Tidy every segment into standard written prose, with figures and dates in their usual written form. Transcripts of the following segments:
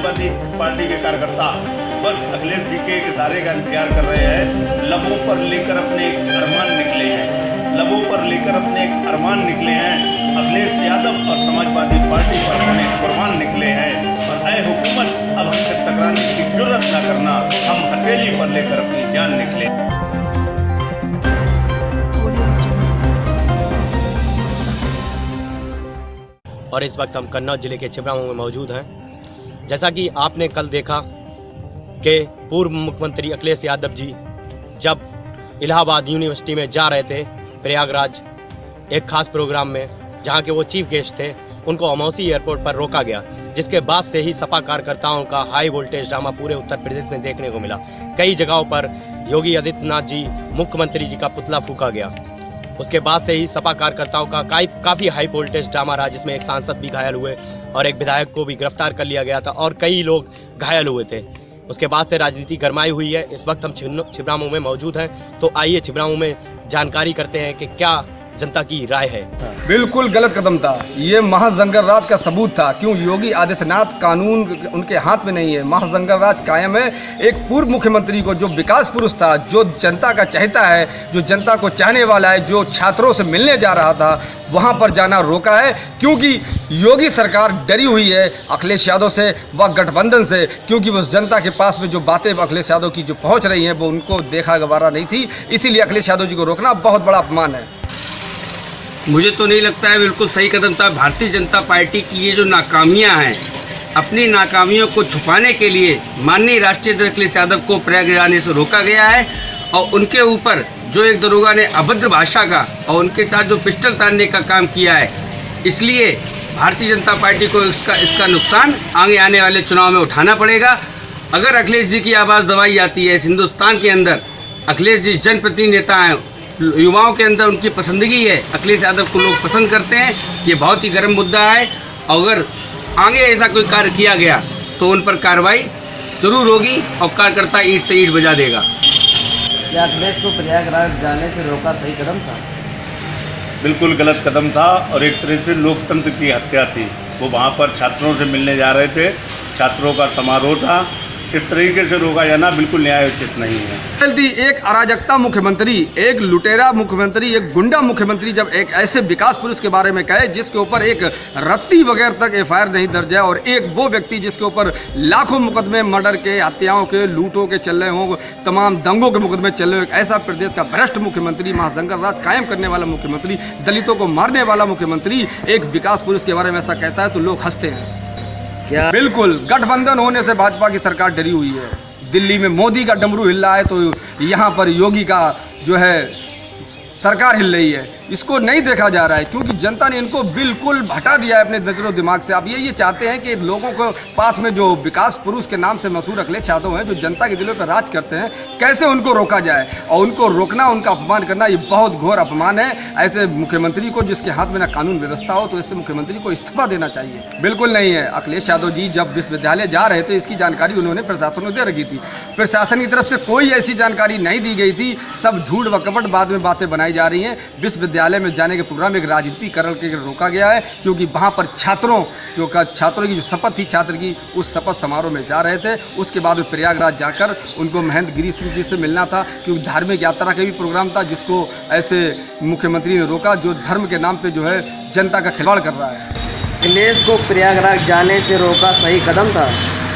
Samajwadi party के कार्यकर्ता बस अखिलेश जी के इशारे का इंतजार कर रहे हैं। लबों पर लेकर अपने अरमान निकले हैं, लबों पर लेकर अपने अरमान निकले हैं। अखिलेश यादव और समाजवादी पार्टी पर अपने कुर्बान निकले हैं। और ऐ हुकूमत, अब हमसे टकराने की जुर्रत न करना, हम हथेली पर लेकर अपनी जान निकले। और इस वक्त हम कन्नौज जिले के छिबरामऊ में मौजूद हैं। जैसा कि आपने कल देखा कि पूर्व मुख्यमंत्री अखिलेश यादव जी जब इलाहाबाद यूनिवर्सिटी में जा रहे थे प्रयागराज एक खास प्रोग्राम में, जहां के वो चीफ गेस्ट थे, उनको अमौसी एयरपोर्ट पर रोका गया, जिसके बाद से ही सपा कार्यकर्ताओं का हाई वोल्टेज ड्रामा पूरे उत्तर प्रदेश में देखने को मिला। कई जगहों पर योगी आदित्यनाथ जी, मुख्यमंत्री जी का पुतला फूका गया। उसके बाद से ही सपा कार्यकर्ताओं का काफ़ी हाई वोल्टेज ड्रामा रहा, जिसमें एक सांसद भी घायल हुए और एक विधायक को भी गिरफ्तार कर लिया गया था और कई लोग घायल हुए थे। उसके बाद से राजनीति गरमाई हुई है। इस वक्त हम छिबरामऊ में मौजूद हैं, तो आइए छिबरामऊ में जानकारी करते हैं कि क्या जनता की राय है। बिल्कुल गलत कदम था ये, महाजंगर राज का सबूत था। क्यों? योगी आदित्यनाथ, कानून उनके हाथ में नहीं है, महाजंगर राज कायम है। एक पूर्व मुख्यमंत्री को, जो विकास पुरुष था, जो जनता का चाहता है, जो जनता को चाहने वाला है, जो छात्रों से मिलने जा रहा था, वहां पर जाना रोका है। क्योंकि योगी सरकार डरी हुई है अखिलेश यादव से व गठबंधन से, क्योंकि वो जनता के पास में जो बातें अखिलेश यादव की जो पहुंच रही हैं वो उनको देखा गवारा नहीं थी। इसीलिए अखिलेश यादव जी को रोकना बहुत बड़ा अपमान है। मुझे तो नहीं लगता है, बिल्कुल सही कदम था। भारतीय जनता पार्टी की ये जो नाकामियां हैं, अपनी नाकामियों को छुपाने के लिए माननीय राष्ट्रीय अध्यक्ष अखिलेश यादव को प्रयागराज जाने से रोका गया है। और उनके ऊपर जो एक दरोगा ने अभद्र भाषा का और उनके साथ जो पिस्टल तानने का काम किया है, इसलिए भारतीय जनता पार्टी को इसका नुकसान आगे आने वाले चुनाव में उठाना पड़ेगा। अगर अखिलेश जी की आवाज़ दबाई जाती है, इस हिंदुस्तान के अंदर अखिलेश जी जनप्रतिनिधि नेता हैं, युवाओं के अंदर उनकी पसंदगी है, अखिलेश यादव को लोग पसंद करते हैं, ये बहुत ही गर्म मुद्दा है। अगर आगे ऐसा कोई कार्य किया गया तो उन पर कार्रवाई जरूर होगी और कार्यकर्ता ईंट से ईंट बजा देगा। क्या अखिलेश को प्रयागराज जाने से रोका सही कदम था? बिल्कुल गलत कदम था और एक तरह से लोकतंत्र की हत्या थी। वो वहाँ पर छात्रों से मिलने जा रहे थे, छात्रों का समारोह था, इस तरीके से रोका जाना बिल्कुल न्यायोचित नहीं है। जल्दी एक अराजकता मुख्यमंत्री, एक लुटेरा मुख्यमंत्री, एक गुंडा मुख्यमंत्री जब एक ऐसे विकास पुरुष के बारे में कहे जिसके ऊपर एक रत्ती वगैरह तक एफआईआर नहीं दर्ज है, और एक वो व्यक्ति जिसके ऊपर लाखों मुकदमे मर्डर के, हत्याओं के, लूटों के चल रहे हों, तमाम दंगों के मुकदमे चल रहे हो, ऐसा प्रदेश का भ्रष्ट मुख्यमंत्री, महाजंगर राज कायम करने वाला मुख्यमंत्री, दलितों को मारने वाला मुख्यमंत्री एक विकास पुरुष के बारे में ऐसा कहता है तो लोग हंसते हैं। क्या बिल्कुल गठबंधन होने से भाजपा की सरकार डरी हुई है। दिल्ली में मोदी का डमरू हिल रहा है तो यहाँ पर योगी का जो है सरकार हिल रही है। इसको नहीं देखा जा रहा है क्योंकि जनता ने इनको बिल्कुल हटा दिया है अपने नजरों दिमाग से। अब ये चाहते हैं कि लोगों को पास में जो विकास पुरुष के नाम से मशहूर अखिलेश यादव हैं, जो जनता के दिलों पर राज करते हैं, कैसे उनको रोका जाए। और उनको रोकना, उनका अपमान करना, ये बहुत घोर अपमान है। ऐसे मुख्यमंत्री को, जिसके हाथ में ना कानून व्यवस्था हो, तो ऐसे मुख्यमंत्री को इस्तीफा देना चाहिए। बिल्कुल नहीं है। अखिलेश यादव जी जब विश्वविद्यालय जा रहे थे, इसकी जानकारी उन्होंने प्रशासन को दे रखी थी। प्रशासन की तरफ से कोई ऐसी जानकारी नहीं दी गई थी। सब झूठ व कपट बाद में बातें बनाई जा रही हैं। विश्वविद्यालय में जाने के प्रोग्राम एक राजनीतिकरण के रोका गया है क्योंकि वहाँ पर छात्रों की जो शपथ थी छात्र की, उस शपथ समारोह में जा रहे थे। उसके बाद में प्रयागराज जाकर उनको महेंद्र गिरी सिंह जी से मिलना था क्योंकि धार्मिक यात्रा का भी प्रोग्राम था, जिसको ऐसे मुख्यमंत्री ने रोका जो धर्म के नाम पे जो है जनता का खिलवाड़ कर रहा है। अखिलेश को प्रयागराज जाने से रोका सही कदम था?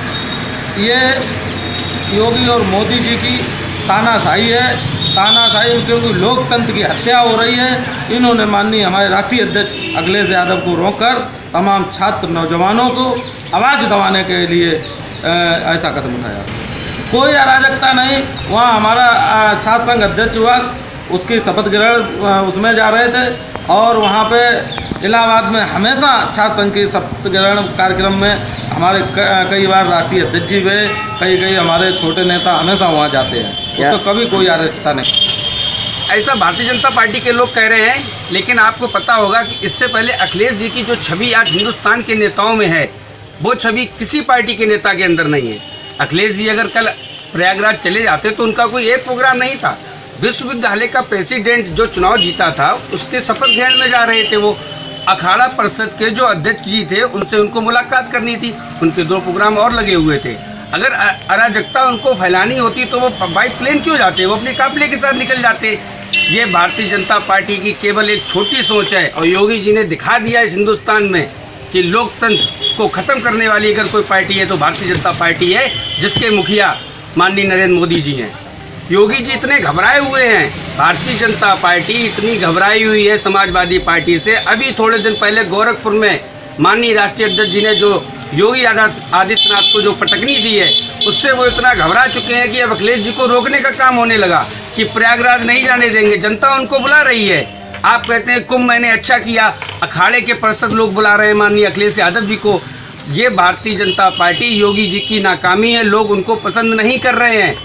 ये योगी और मोदी जी की तानाशाही है, तानाशाही क्योंकि लोकतंत्र की हत्या हो रही है। इन्होंने माननीय हमारे राष्ट्रीय अध्यक्ष अखिलेश यादव को रोककर तमाम छात्र नौजवानों को आवाज़ दबाने के लिए ऐसा कदम उठाया। कोई अराजकता नहीं। वहाँ हमारा छात्र संघ अध्यक्ष हुआ, उसकी शपथ ग्रहण उसमें जा रहे थे और वहाँ पे इलाहाबाद में हमेशा छात्र संघ की शपथ ग्रहण कार्यक्रम में हमारे कई बार राष्ट्रीय अध्यक्ष जी हुए, कई हमारे छोटे नेता हमेशा वहाँ जाते हैं। तो कभी कोई अराजकता नहीं। ऐसा भारतीय जनता पार्टी के लोग कह रहे हैं, लेकिन आपको पता होगा कि इससे पहले अखिलेश जी की जो छवि आज हिंदुस्तान के नेताओं में है, वो छवि किसी पार्टी के नेता के अंदर नहीं है। अखिलेश जी अगर कल प्रयागराज चले जाते तो उनका कोई एक प्रोग्राम नहीं था। विश्वविद्यालय का प्रेसिडेंट जो चुनाव जीता था, उसके शपथ ग्रहण में जा रहे थे वो। अखाड़ा परिषद के जो अध्यक्ष जी थे उनसे उनको मुलाकात करनी थी। उनके 2 प्रोग्राम और लगे हुए थे। अगर अराजकता उनको फैलानी होती तो वो बाई प्लेन क्यों जाते, वो अपने काफिले के साथ निकल जाते। ये भारतीय जनता पार्टी की केवल एक छोटी सोच है और योगी जी ने दिखा दिया इस हिंदुस्तान में कि लोकतंत्र को ख़त्म करने वाली अगर कोई पार्टी है तो भारतीय जनता पार्टी है, जिसके मुखिया माननीय नरेंद्र मोदी जी हैं। योगी जी इतने घबराए हुए हैं, भारतीय जनता पार्टी इतनी घबराई हुई है समाजवादी पार्टी से। अभी थोड़े दिन पहले गोरखपुर में माननीय राष्ट्रीय अध्यक्ष जी ने जो योगी आदित्यनाथ को जो पटकनी दी है, उससे वो इतना घबरा चुके हैं कि अब अखिलेश जी को रोकने का काम होने लगा कि प्रयागराज नहीं जाने देंगे। जनता उनको बुला रही है। आप कहते हैं कुंभ मैंने अच्छा किया, अखाड़े के परिषद लोग बुला रहे हैं माननीय अखिलेश यादव जी को। ये भारतीय जनता पार्टी योगी जी की नाकामी है, लोग उनको पसंद नहीं कर रहे हैं।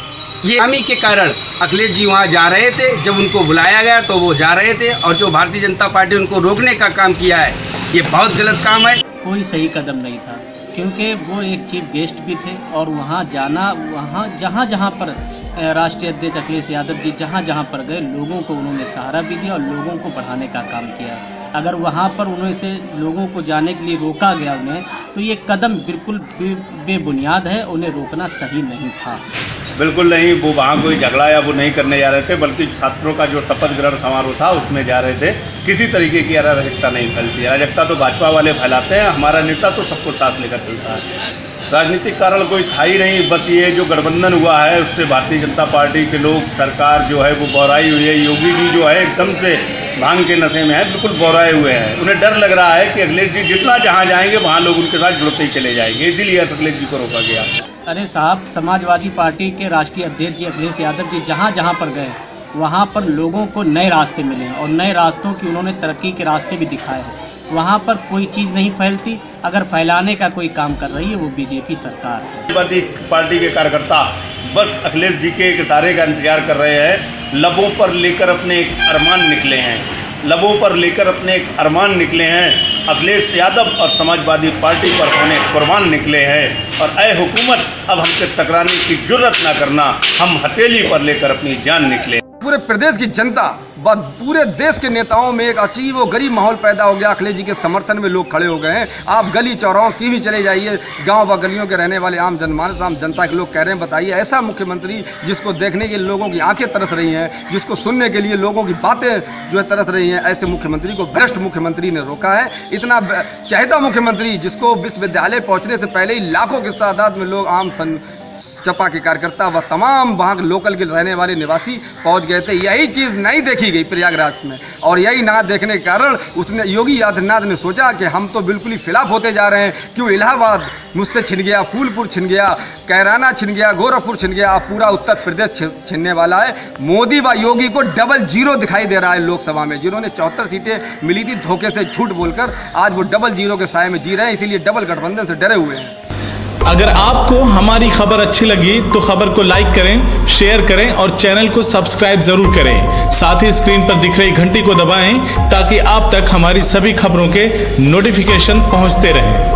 ये नाकामी के कारण अखिलेश जी वहाँ जा रहे थे, जब उनको बुलाया गया तो वो जा रहे थे, और जो भारतीय जनता पार्टी उनको रोकने का काम किया है ये बहुत गलत काम है। कोई सही कदम नहीं था, क्योंकि वो एक चीफ गेस्ट भी थे और वहाँ जाना, वहाँ जहाँ जहाँ पर राष्ट्रीय अध्यक्ष अखिलेश यादव जी जहाँ जहाँ पर गए, लोगों को उन्होंने सहारा भी दिया और लोगों को बढ़ाने का काम किया। अगर वहाँ पर उन्हें से लोगों को जाने के लिए रोका गया उन्हें, तो ये कदम बिल्कुल बेबुनियाद है, उन्हें रोकना सही नहीं था। बिल्कुल नहीं, वो वहाँ कोई झगड़ा या वो नहीं करने जा रहे थे, बल्कि छात्रों का जो शपथ ग्रहण समारोह था उसमें जा रहे थे। किसी तरीके की अराजकता नहीं फैलती। अराजकता तो भाजपा वाले फैलाते हैं, हमारा नेता तो सबको साथ लेकर चलता है। राजनीतिक कारण कोई था ही नहीं, बस ये जो गठबंधन हुआ है उससे भारतीय जनता पार्टी के लोग, सरकार जो है वो बौराई हुई है। योगी जी जो है एकदम से भांग के नशे में है, बिल्कुल बौराए हुए हैं। उन्हें डर लग रहा है कि अखिलेश जी जितना जहाँ जाएंगे वहाँ लोग उनके साथ जुड़ते ही चले जाएंगे, इसीलिए अखिलेश जी को रोका गया। अरे साहब, समाजवादी पार्टी के राष्ट्रीय अध्यक्ष जी अखिलेश यादव जी जहाँ जहाँ पर गए वहाँ पर लोगों को नए रास्ते मिले हैं और नए रास्तों की उन्होंने तरक्की के रास्ते भी दिखाए हैं। वहाँ पर कोई चीज़ नहीं फैलती। अगर फैलाने का कोई काम कर रही है वो बीजेपी सरकार है। समाजवादी पार्टी के कार्यकर्ता बस अखिलेश जी के एक इशारे का इंतजार कर रहे हैं। लबों पर लेकर अपने एक अरमान निकले हैं, लबों पर लेकर अपने एक अरमान निकले हैं। अखिलेश यादव और समाजवादी पार्टी पर होने कुर्बान निकले हैं। और ऐ हुकूमत, अब हमसे टकराने की जुर्रत ना करना, हम हथेली पर लेकर अपनी जान निकले। पूरे प्रदेश की जनता व पूरे देश के नेताओं में एक अजीब व गरीब माहौल पैदा हो गया। अखिलेश जी के समर्थन में लोग खड़े हो गए हैं। आप गली चौराहों की भी चले जाइए, गांव व गलियों के रहने वाले आम जनमानस, आम जनता के लोग कह रहे हैं, बताइए ऐसा मुख्यमंत्री जिसको देखने के लिए लोगों की आंखें तरस रही हैं, जिसको सुनने के लिए लोगों की बातें जो है तरस रही हैं, ऐसे मुख्यमंत्री को भ्रष्ट मुख्यमंत्री ने रोका है। इतना चहेता मुख्यमंत्री जिसको विश्वविद्यालय पहुँचने से पहले ही लाखों की तादाद में लोग आम सपा के कार्यकर्ता व तमाम वहाँ के लोकल के रहने वाले निवासी पहुँच गए थे। यही चीज़ नहीं देखी गई प्रयागराज में, और यही ना देखने के कारण उसने योगी आदित्यनाथ ने सोचा कि हम तो बिल्कुल ही खिलाफ होते जा रहे हैं। क्यों इलाहाबाद मुझसे छिन गया, फूलपुर छिन गया, कैराना छिन गया, गोरखपुर छिन गया, अब पूरा उत्तर प्रदेश छिनने वाला है। मोदी व योगी को डबल जीरो दिखाई दे रहा है लोकसभा में। जिन्होंने 74 सीटें मिली थी धोखे से, झूठ बोलकर, आज वो डबल जीरो के साए में जी रहे हैं। इसीलिए डबल गठबंधन से डरे हुए हैं। अगर आपको हमारी खबर अच्छी लगी तो खबर को लाइक करें, शेयर करें और चैनल को सब्सक्राइब जरूर करें। साथ ही स्क्रीन पर दिख रही घंटी को दबाएं ताकि आप तक हमारी सभी खबरों के नोटिफिकेशन पहुंचते रहें।